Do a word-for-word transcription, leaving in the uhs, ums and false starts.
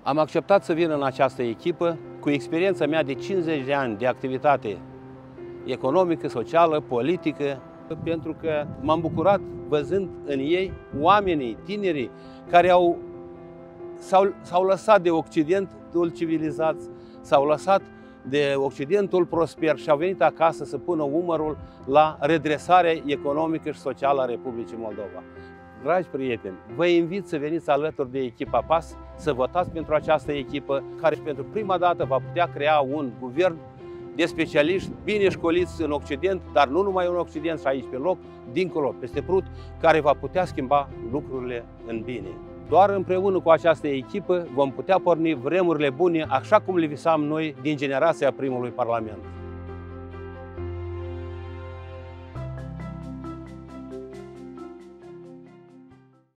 Am acceptat să vin în această echipă cu experiența mea de cincizeci de ani de activitate economică, socială, politică, pentru că m-am bucurat văzând în ei oamenii, tinerii, care au, s-au, s-au lăsat de Occidentul civilizat, s-au lăsat de Occidentul prosper și au venit acasă să pună umărul la redresarea economică și socială a Republicii Moldova. Dragi prieteni, vă invit să veniți alături de echipa P A S, să votați pentru această echipă, care pentru prima dată va putea crea un guvern de specialiști bine școliți în Occident, dar nu numai în Occident, și aici pe loc, dincolo, peste Prut, care va putea schimba lucrurile în bine. Doar împreună cu această echipă vom putea porni vremurile bune, așa cum le visam noi din generația primului Parlament.